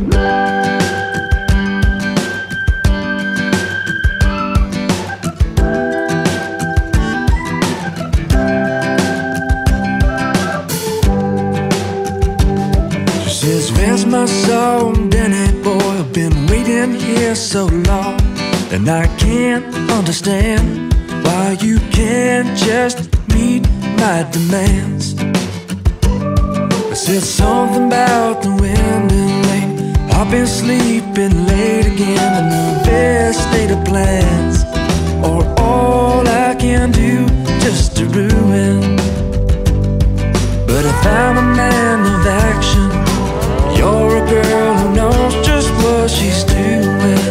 Where's my song, Danny boy? I've been waiting here so long, and I can't understand why you can't just meet my demands. I said something about the wind and rain. I've been sleeping late again, and the best state of plans are all I can do just to ruin. But I found a man of action. You're a girl who knows just what she's doing.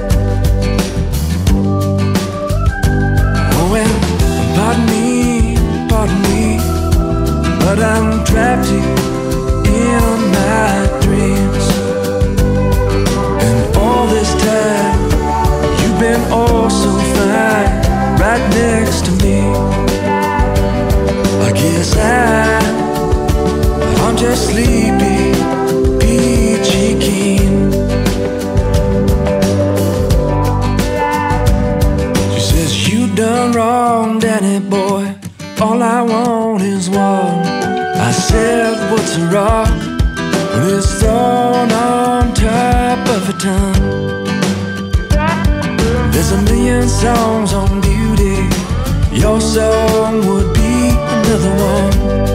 Oh, and pardon me, but I'm trapped here in my dreams. And all this time, you've been oh so fine, right next to me. I guess I'm just sleepy, peachy keen. She says, you done wrong, Danny boy, all I want is one. I said, what's a rock when it's thrown on top of a ton? There's a million songs on beauty, your song would be another one.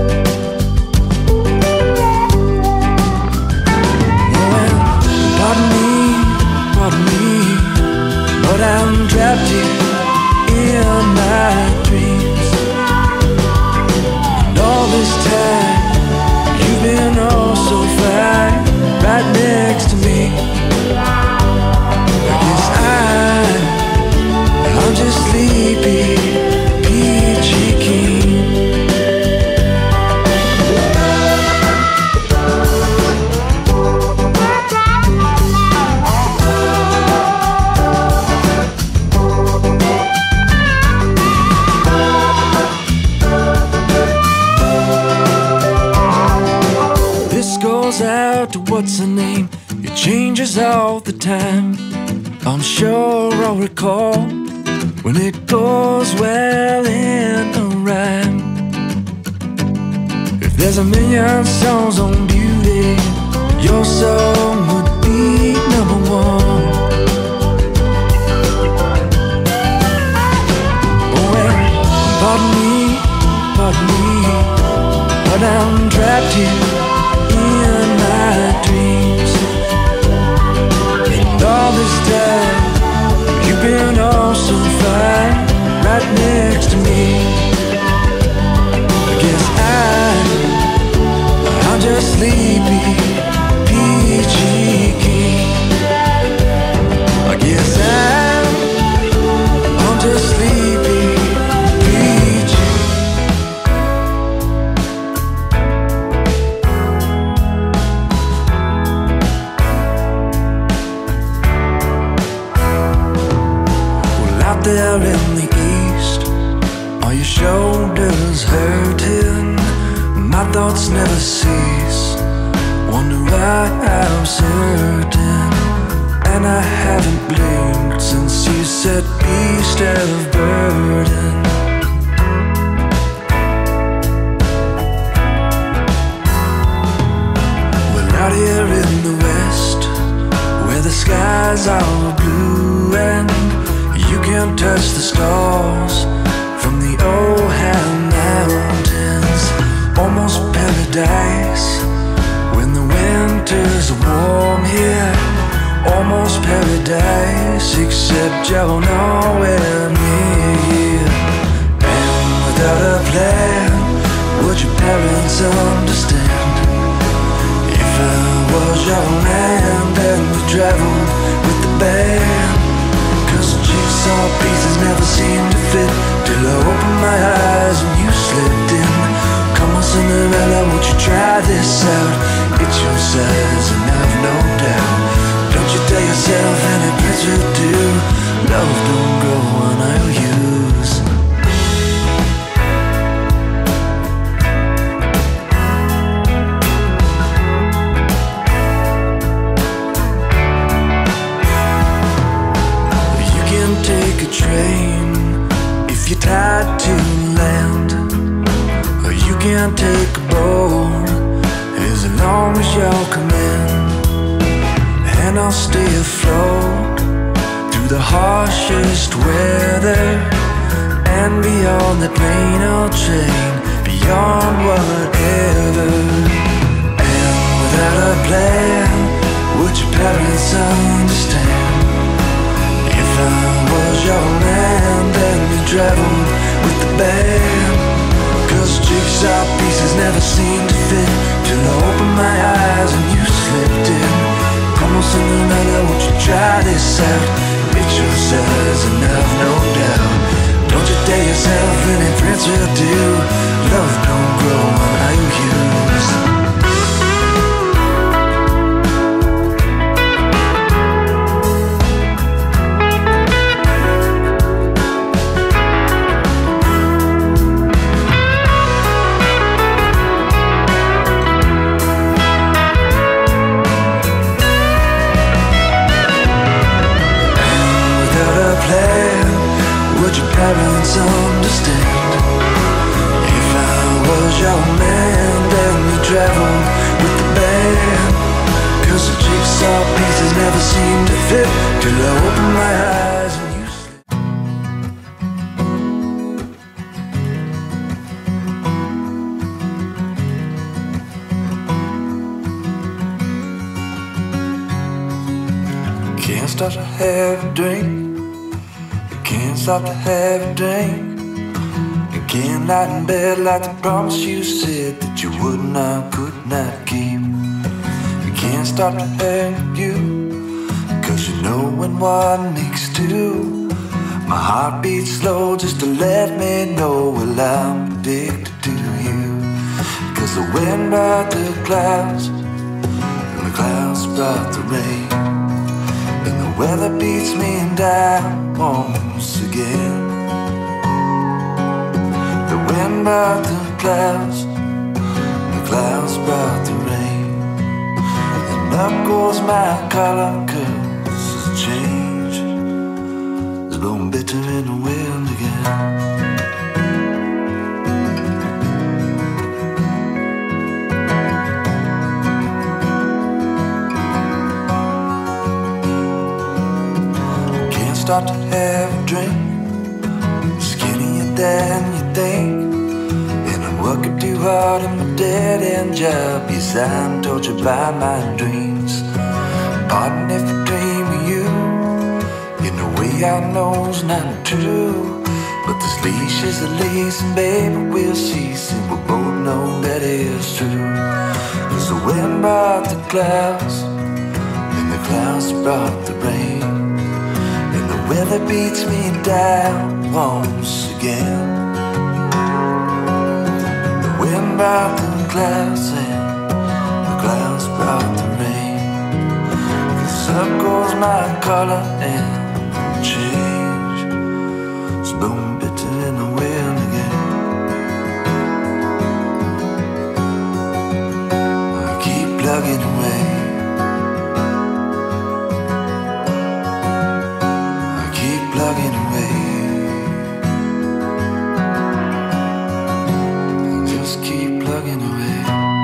Pardon me, but I'm trapped here in my dreams. And all this time, you've been oh so fine, right next to me. I guess I'm just sleepy, peachy keen. Out to what's her name, it changes all the time. I'm sure I'll recall when it goes well in a rhyme. If there's a million songs on beauty, your song would be number one. Oh well, pardon me, but I'm trapped here in my dreams. And all this time, you've been oh so fine, right next to me. I guess I'm just sleepy, peachy keen. I guess I'm just sleepy, peachy. There in the east, are your shoulders hurting? My thoughts never cease, wonder why I'm certain. And I haven't blinked since you said beast of burden. Well, out here in the west, where the skies are blue and you can't touch the stars from the Ohan mountains. Almost paradise when the winters are warm here. Almost paradise, except you're nowhere near here. And without a plan, would your parents understand? If I was your man, then we traveled with the band. Jigsaw pieces never seemed to fit till I opened my eyes and you slipped in. Come on Cinderella, won't you try this out? It's your size and I've no doubt. Don't you tell yourself any pleasure do. Love don't grow on IOUs. can take a boat as long as y'all come in, and I'll stay afloat through the harshest weather, and beyond that rain I'll train beyond whatever. And without a plan, would your parents understand if I was your man and we traveled with the band? Cause jigsaw pieces never seem to fit till I opened my eyes and you slipped in. Almost in the matter, won't you try this out? It's your size and I've no doubt. Don't you dare yourself, any friends will do. Love don't grow on high heels. Would your parents understand if I was your man and we traveled with the band? Cause the jigsaw pieces never seem to fit till I open my eyes and you slip. Can't stop to have a drink, can't stop to have a drink. You can't lie in bed like the promise you said that you would not, could not keep. You can't stop to have you, cause you know when one makes two. My heart beats slow just to let me know, well, I'm addicted to you. Cause the wind brought the clouds, and the clouds brought the rain, and the weather beats me down once again. The wind brought the clouds brought the rain, and up goes my collar, cause it's change. It's blowing bitter in the wind again. Start to have a drink, skinnier than you think, and I'm working too hard in my dead-end job. Yes, I'm tortured by my dreams. Pardon if I dream of you in a way I know's not true, but this leash is a lease, and baby, we'll cease, and we both know that it's true. Cause the wind brought the clouds, and the clouds brought the rain, weather beats me down once again. The wind brought the clouds and the clouds brought the rain. Cause up goes my color and change. It's blowing bitter in the wind again. I keep plugging away. Plugging away. Just keep plugging away.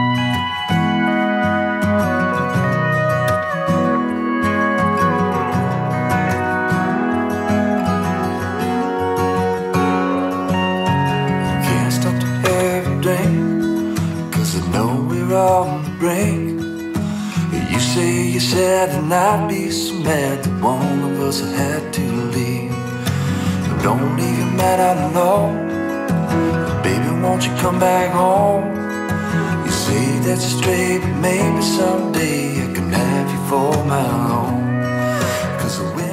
Can't stop to have a drink, cause I know we're all on the brink. You say you're sad and I'd be so mad that one of us had to leave. Don't leave your man out alone. Baby, won't you come back home? You say that's straight, but maybe someday I can have you for my own. Cause the wind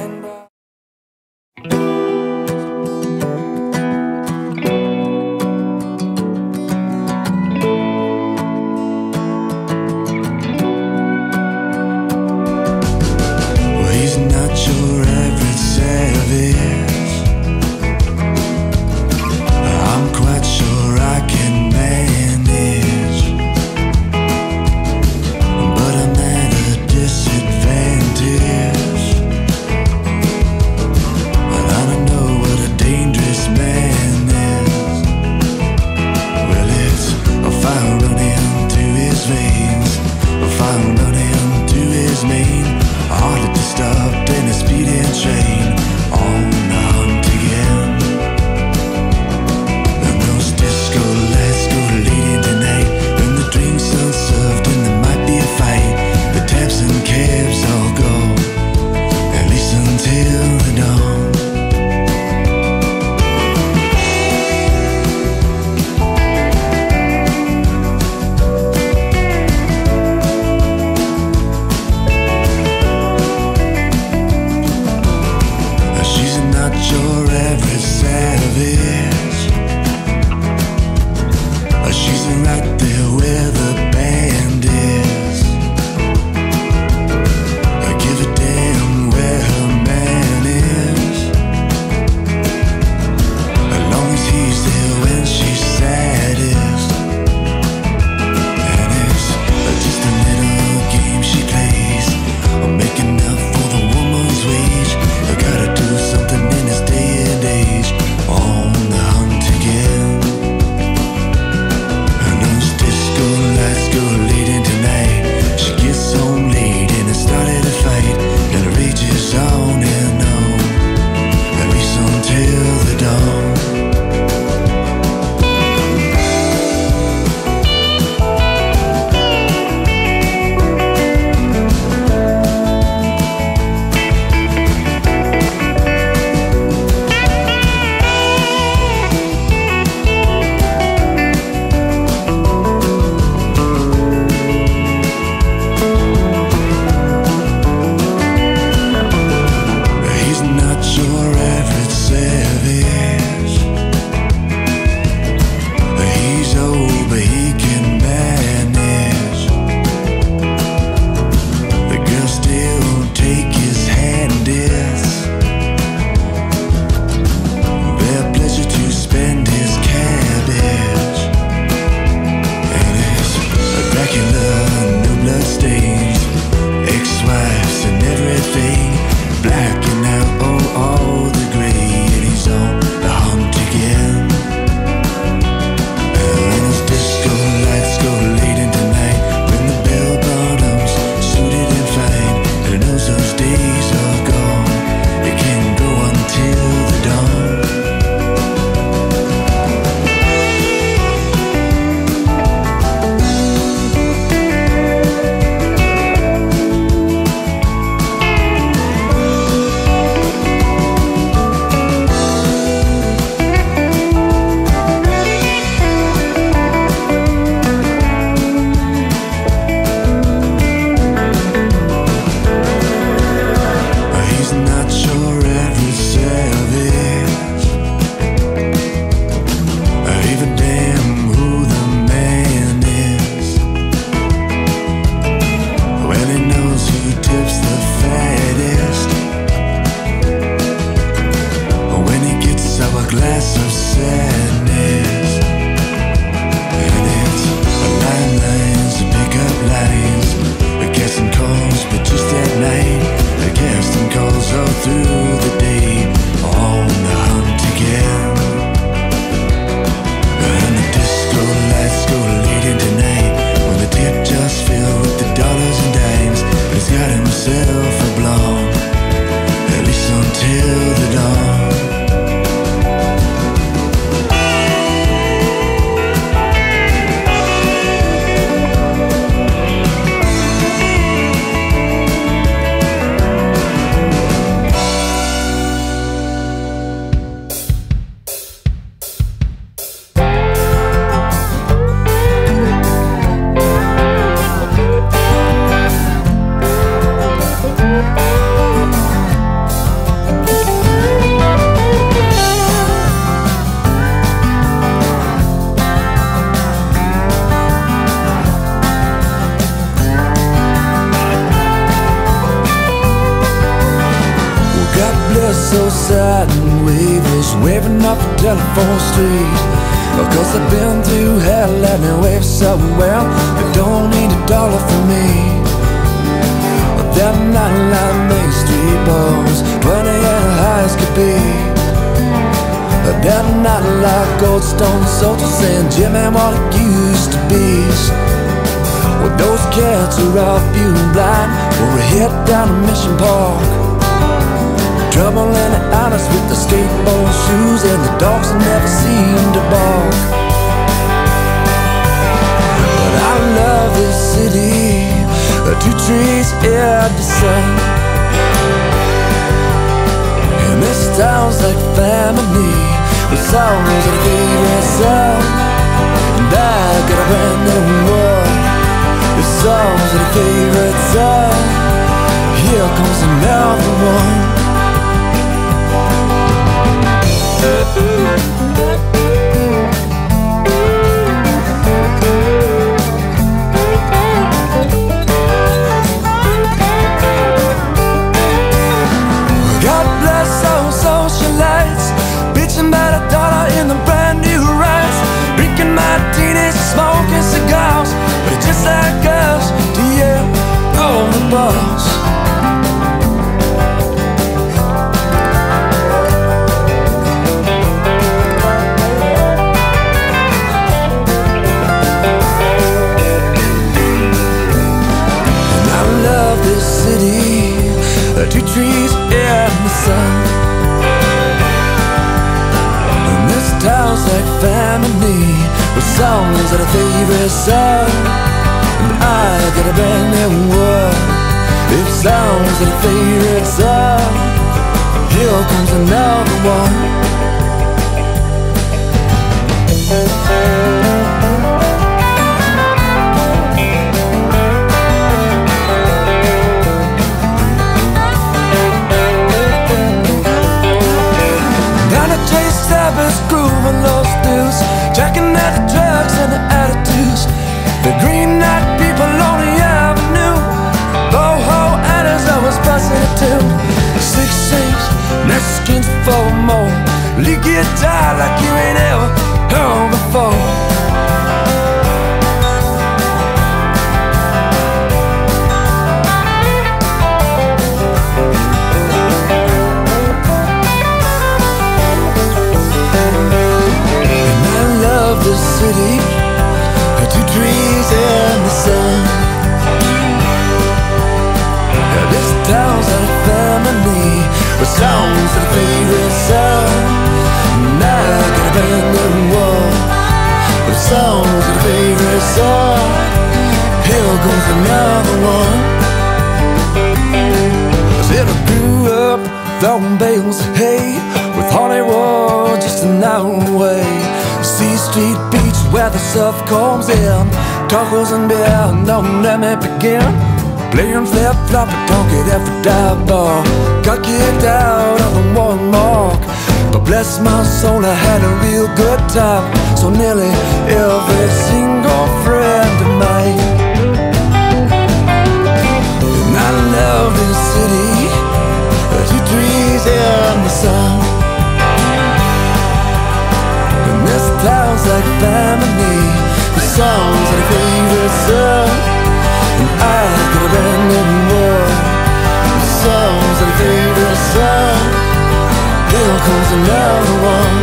disadvantage. off a telephone street, cause I've been through hell anyway so well. They don't need a dollar from me. They're not like Main Street boys, 20 and high as could be. They're not like Gold Stone soldiers saying, Jimmy, what it used to be. Well, those cats are off you blind, or we head down to Mission Park. Trouble in the honest with the skateboard shoes, and the dogs never seem to bark. But I love this city, two trees in the sun, and this town's like family, with songs of the favorite song. And I got a brand new one, with songs of the favorite song. Here comes another one. God bless those socialites, bitching about $1 in the brand new rice, drinking martinis, smoking cigars, but it's just like us to yell on the boss. Two trees in the sun, and this town's like family, with songs that are favorite song. And I got a brand new one, with songs that are favorite song. Here comes another one. Grooving those dudes, checking out the drugs and the attitudes. The green eyed people on the avenue, boho adders always busting it too. 6'6", Mexicans for more, lead guitar like you ain't ever heard before. City, two trees in the sun. This town's like family, with songs of the favorite song. And I got a brand new one, with songs of the favorite song. Here goes another one. I said I grew up throwing bales of hay, with Hollywood just an hour away. C Street Beach where the surf comes in, tacos and beer, don't let me begin. Playing flip-flop at Donkey every dive bar. Got kicked out of the one mark, but bless my soul I had a real good time. So nearly every single friend of mine. And I love this city, two trees in the sun. This town's like family, the songs of the favorite song. And I got a brand new one, the songs of the favorite song. Here comes another one.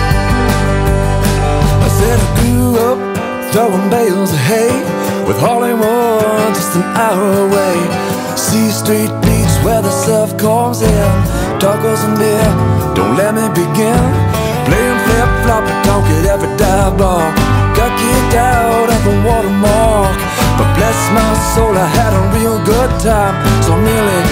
I said I grew up throwing bales of hay, with Hollywood just an hour away. C Street Beach where the surf comes in, tacos and beer, don't let me begin. Playing flip-flop and talk at every dive bar. Got kicked out at the watermark, but bless my soul I had a real good time. So nearly